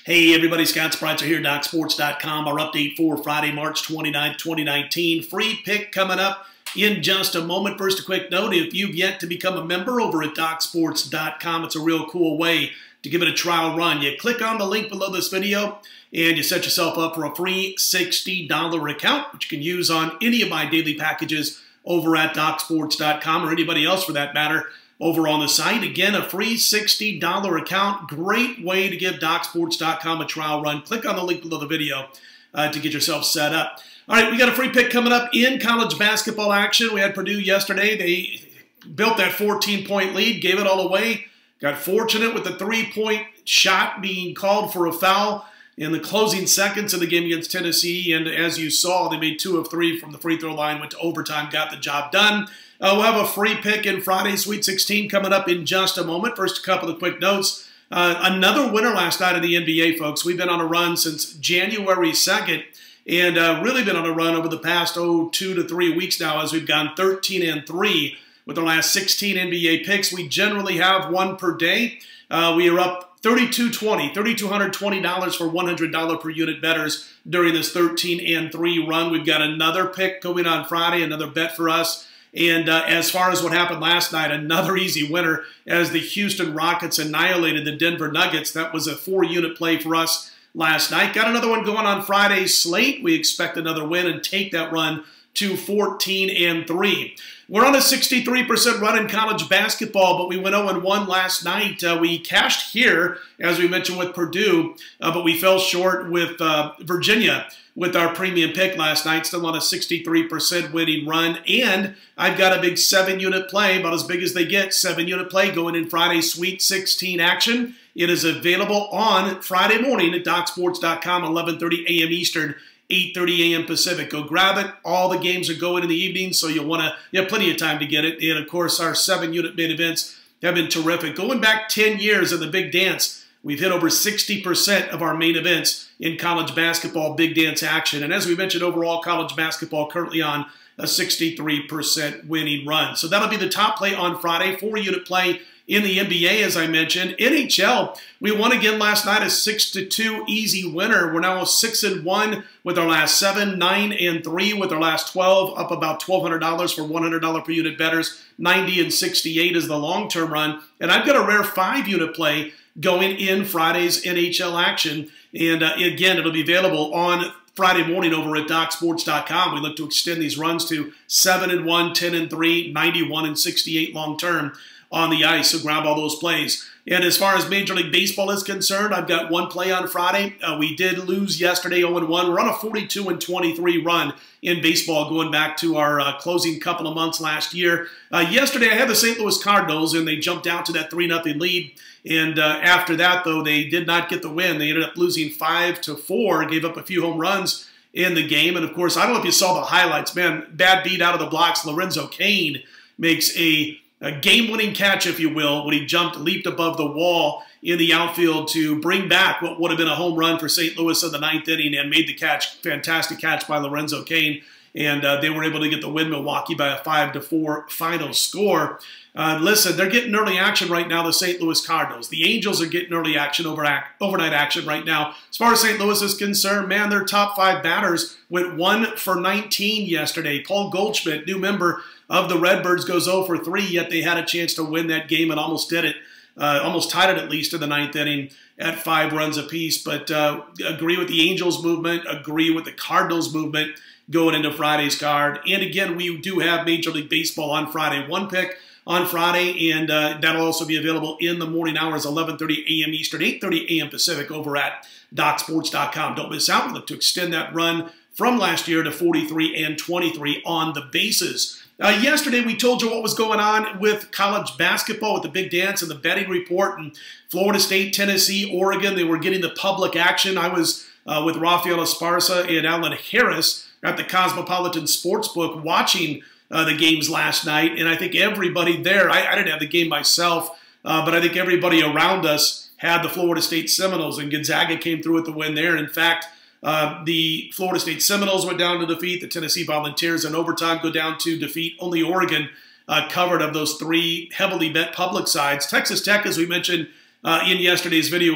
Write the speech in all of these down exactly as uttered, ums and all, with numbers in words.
Hey everybody, Scott Spreitzer here, Doc Sports dot com. Our update for Friday, March twenty-ninth, twenty nineteen. Free pick coming up in just a moment. First, a quick note, if you've yet to become a member over at Doc Sports dot com, it's a real cool way to give it a trial run. You click on the link below this video and you set yourself up for a free sixty dollar account, which you can use on any of my daily packages over at Doc Sports dot com or anybody else for that matter over on the site. Again, a free sixty dollar account. Great way to give Doc Sports dot com a trial run. Click on the link below the video uh, to get yourself set up. All right, we got a free pick coming up in college basketball action. We had Purdue yesterday. They built that fourteen point lead, gave it all away. Got fortunate with the three-point shot being called for a foul in the closing seconds of the game against Tennessee. And as you saw, they made two of three from the free throw line, went to overtime, got the job done. Uh, we'll have a free pick in Friday's Sweet sixteen coming up in just a moment. First, a couple of quick notes. Uh, another winner last night in the N B A, folks. We've been on a run since January second and uh, really been on a run over the past, oh, two to three weeks now as we've gone thirteen and three with our last sixteen N B A picks. We generally have one per day. Uh, we are up thirty-two twenty, three thousand two hundred twenty dollars for one hundred dollar per unit bettors during this thirteen and three run. We've got another pick going on Friday, another bet for us. And uh, as far as what happened last night, another easy winner as the Houston Rockets annihilated the Denver Nuggets. That was a four-unit play for us last night. Got another one going on Friday's slate. We expect another win and take that run to fourteen and three. We're on a sixty-three percent run in college basketball, but we went oh and one last night. Uh, we cashed here, as we mentioned, with Purdue, uh, but we fell short with uh, Virginia with our premium pick last night. Still on a sixty-three percent winning run. And I've got a big seven-unit play, about as big as they get, seven-unit play going in Friday's Sweet sixteen action. It is available on Friday morning at Doc Sports dot com, eleven thirty a m Eastern, eight thirty a m Pacific. Go grab it. All the games are going in the evening, so you'll want to, you have plenty of time to get it. And, of course, our seven-unit main events have been terrific. Going back ten years in the Big Dance, we've hit over sixty percent of our main events in college basketball Big Dance action. And as we mentioned, overall college basketball currently on a sixty-three percent winning run. So that'll be the top play on Friday. Four-unit play in the N B A, as I mentioned. N H L, we won again last night, a six to two easy winner. We're now six and one with our last seven, nine and three with our last twelve, up about twelve hundred dollars for one hundred dollar per unit bettors. ninety and sixty-eight is the long-term run. And I've got a rare five-unit play going in Friday's N H L action. And uh, again, it'll be available on Friday morning over at Doc Sports dot com. We look to extend these runs to seven and one, ten and three, ninety-one and sixty-eight long-term on the ice, so grab all those plays. And as far as Major League Baseball is concerned, I've got one play on Friday. Uh, we did lose yesterday oh and one. We're on a forty-two and twenty-three run in baseball going back to our uh, closing couple of months last year. Uh, yesterday, I had the Saint Louis Cardinals, and they jumped out to that three nothing lead. And uh, after that, though, they did not get the win. They ended up losing five to four, gave up a few home runs in the game. And, of course, I don't know if you saw the highlights. Man, bad beat out of the blocks. Lorenzo Cain makes a A game-winning catch, if you will, when he jumped, leaped above the wall in the outfield to bring back what would have been a home run for Saint Louis in the ninth inning and made the catch. Fantastic catch by Lorenzo Cain. And uh, they were able to get the win Milwaukee by a five to four final score. Uh, listen, they're getting early action right now, the Saint Louis Cardinals. The Angels are getting early action, over overnight action right now. As far as Saint Louis is concerned, man, their top five batters went one for nineteen yesterday. Paul Goldschmidt, new member of the Redbirds, goes oh for three, yet they had a chance to win that game and almost did it. Uh, almost tied it at least in the ninth inning at five runs apiece. But uh, agree with the Angels movement, agree with the Cardinals movement going into Friday's card. And again, we do have Major League Baseball on Friday. One pick on Friday, and uh, that'll also be available in the morning hours, eleven thirty a m Eastern, eight thirty a m Pacific over at Doc Sports dot com. Don't miss out. We look to extend that run from last year to forty-three and twenty-three on the bases. Uh, yesterday, we told you what was going on with college basketball with the Big Dance and the betting report. And Florida State, Tennessee, Oregon, they were getting the public action. I was uh, with Rafael Esparza and Alan Harris at the Cosmopolitan Sportsbook watching uh, the games last night. And I think everybody there, I, I didn't have the game myself, uh, but I think everybody around us had the Florida State Seminoles. And Gonzaga came through with the win there. In fact, Uh, the Florida State Seminoles went down to defeat. The Tennessee Volunteers in overtime go down to defeat. Only Oregon uh, covered of those three heavily bet public sides. Texas Tech, as we mentioned uh, in yesterday's video, was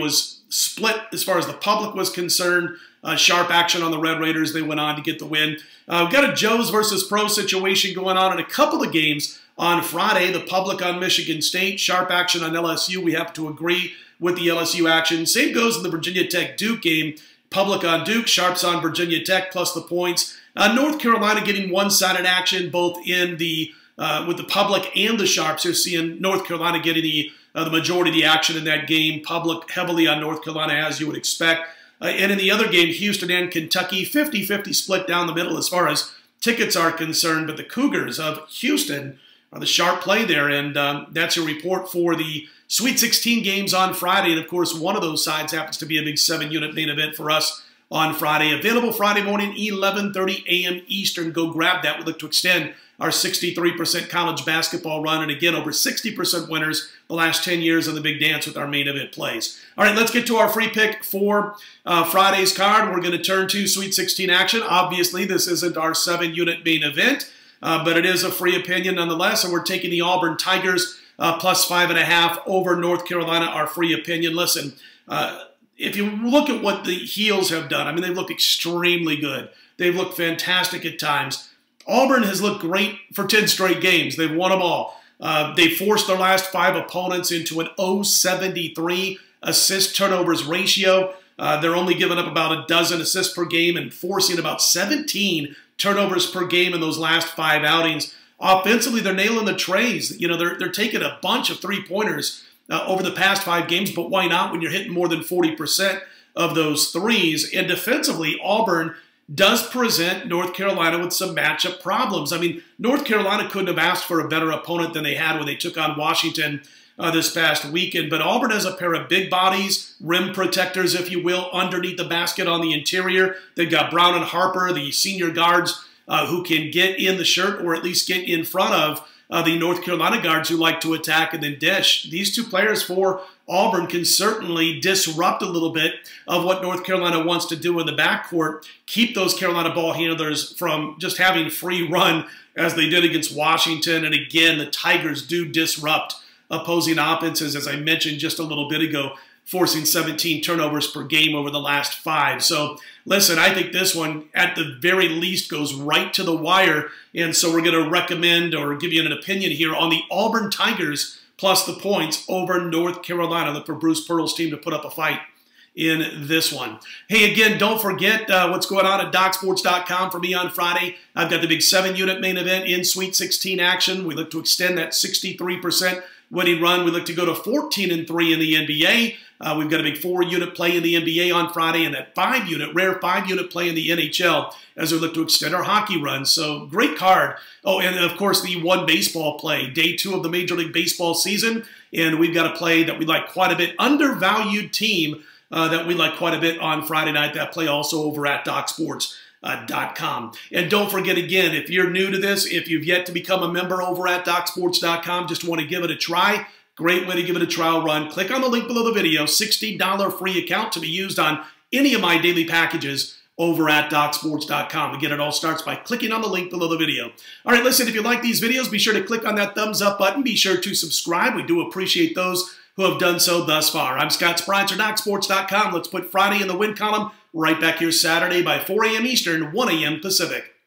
split as far as the public was concerned. Uh, sharp action on the Red Raiders. They went on to get the win. Uh, we've got a Joes versus Pro situation going on in a couple of games on Friday. The public on Michigan State. Sharp action on L S U. We have to agree with the L S U action. Same goes in the Virginia Tech-Duke game. Public on Duke. Sharps on Virginia Tech plus the points. Uh, North Carolina getting one-sided action both in the uh, with the public and the sharps. You're seeing North Carolina getting the, uh, the majority of the action in that game. Public heavily on North Carolina, as you would expect. Uh, and in the other game, Houston and Kentucky, fifty fifty split down the middle as far as tickets are concerned. But the Cougars of Houston are the sharp play there. And um, that's your report for the Sweet sixteen games on Friday. And, of course, one of those sides happens to be a big seven-unit main event for us on Friday. Available Friday morning, eleven thirty a m Eastern. Go grab that. We look to extend our sixty-three percent college basketball run. And, again, over sixty percent winners the last ten years on the big dance with our main event plays. All right, let's get to our free pick for uh, Friday's card. We're going to turn to Sweet sixteen action. Obviously, this isn't our seven-unit main event, uh, but it is a free opinion nonetheless. And we're taking the Auburn Tigers uh, plus five and a half over North Carolina, our free opinion. Listen, uh, if you look at what the Heels have done, I mean, they've looked extremely good. They've looked fantastic at times. Auburn has looked great for ten straight games. They've won them all. Uh, they forced their last five opponents into an oh seventy-three assist turnovers ratio. Uh, they're only giving up about a dozen assists per game and forcing about seventeen turnovers per game in those last five outings. Offensively, they're nailing the trays. You know, they're, they're taking a bunch of three-pointers uh, over the past five games, but why not when you're hitting more than forty percent of those threes? And defensively, Auburn does present North Carolina with some matchup problems. I mean, North Carolina couldn't have asked for a better opponent than they had when they took on Washington uh, this past weekend. But Auburn has a pair of big bodies, rim protectors, if you will, underneath the basket on the interior. They've got Brown and Harper, the senior guards, uh, who can get in the shirt or at least get in front of uh, the North Carolina guards who like to attack and then dish. These two players for Auburn can certainly disrupt a little bit of what North Carolina wants to do in the backcourt, keep those Carolina ball handlers from just having free run as they did against Washington. And again, the Tigers do disrupt opposing offenses, as I mentioned just a little bit ago, forcing seventeen turnovers per game over the last five. So, listen, I think this one, at the very least, goes right to the wire. And so we're going to recommend or give you an opinion here on the Auburn Tigers plus the points over North Carolina. Look for Bruce Pearl's team to put up a fight in this one. Hey, again, don't forget uh, what's going on at Doc Sports dot com for me on Friday. I've got the big seven-unit main event in Sweet sixteen action. We look to extend that sixty-three percent winning run. We look to go to fourteen and three in the N B A. Uh, we've got a big four-unit play in the N B A on Friday and that five-unit, rare five-unit play in the N H L as we look to extend our hockey run. So, great card. Oh, and of course, the one baseball play, day two of the Major League Baseball season. And we've got a play that we like quite a bit, undervalued team uh, that we like quite a bit on Friday night. That play also over at Doc Sports dot com. And don't forget, again, if you're new to this, if you've yet to become a member over at Doc Sports dot com, just want to give it a try, great way to give it a trial run. Click on the link below the video, sixty dollar free account to be used on any of my daily packages over at Doc Sports dot com. Again, it all starts by clicking on the link below the video. All right, listen, if you like these videos, be sure to click on that thumbs up button. Be sure to subscribe. We do appreciate those who have done so thus far. I'm Scott Spreitzer, Doc Sports dot com. Let's put Friday in the win column right back here Saturday by four a m Eastern, one a m Pacific.